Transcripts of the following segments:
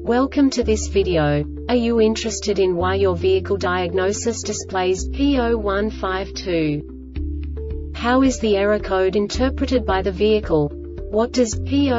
Welcome to this video. Are you interested in why your vehicle diagnosis displays P0152? How is the error code interpreted by the vehicle? What does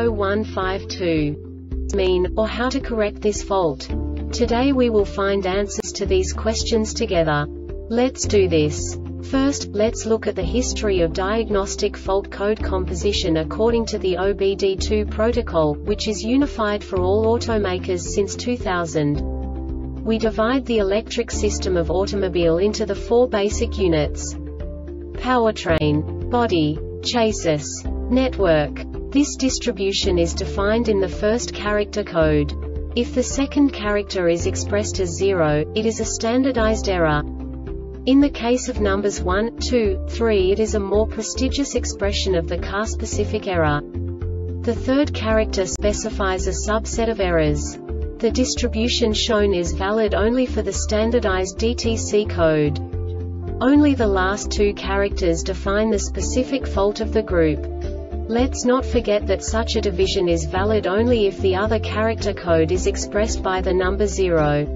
P0152 mean, or how to correct this fault? Today we will find answers to these questions together. Let's do this. First, let's look at the history of diagnostic fault code composition according to the OBD2 protocol, which is unified for all automakers since 2000. We divide the electric system of automobile into the four basic units: powertrain, body, chassis, network. This distribution is defined in the first character code. If the second character is expressed as 0, it is a standardized error. In the case of numbers 1, 2, 3, it is a more prestigious expression of the car-specific error. The third character specifies a subset of errors. The distribution shown is valid only for the standardized DTC code. Only the last two characters define the specific fault of the group. Let's not forget that such a division is valid only if the other character code is expressed by the number 0.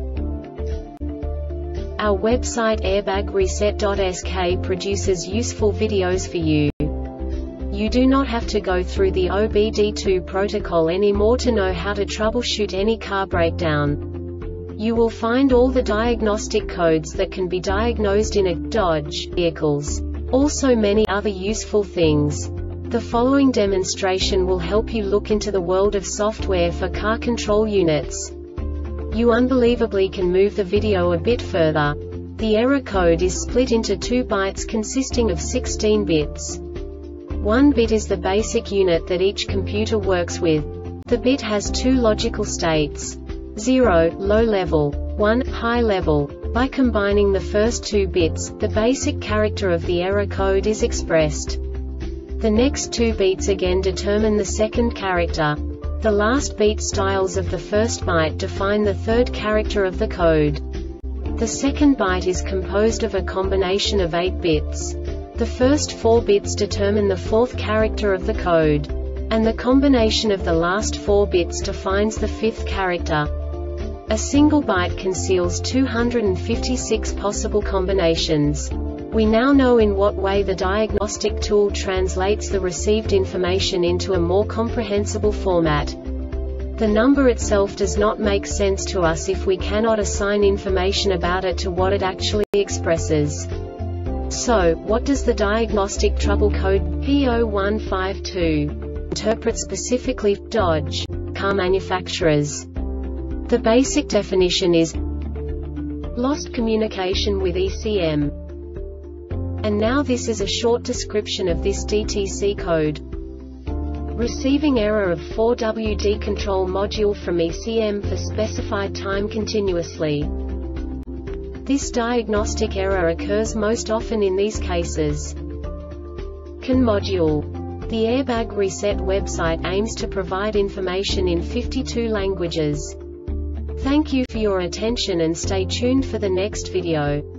Our website airbagreset.sk produces useful videos for you. You do not have to go through the OBD2 protocol anymore to know how to troubleshoot any car breakdown. You will find all the diagnostic codes that can be diagnosed in a Dodge vehicles. Also many other useful things. The following demonstration will help you look into the world of software for car control units. You unbelievably can move the video a bit further. The error code is split into 2 bytes consisting of 16 bits. 1 bit is the basic unit that each computer works with. The bit has 2 logical states: 0, low level, 1, high level. By combining the first 2 bits, the basic character of the error code is expressed. The next 2 beats again determine the second character. The last beat styles of the first byte define the third character of the code. The second byte is composed of a combination of 8 bits. The first 4 bits determine the fourth character of the code. And the combination of the last 4 bits defines the fifth character. A single byte conceals 256 possible combinations. We now know in what way the diagnostic tool translates the received information into a more comprehensible format. The number itself does not make sense to us if we cannot assign information about it to what it actually expresses. So, what does the diagnostic trouble code P0152 interpret specifically for Dodge car manufacturers? The basic definition is lost communication with ECM. And now this is a short description of this DTC code. Receiving error of 4WD control module from ECM for specified time continuously. This diagnostic error occurs most often in these cases. CAN module. The Airbag Reset website aims to provide information in 52 languages. Thank you for your attention and stay tuned for the next video.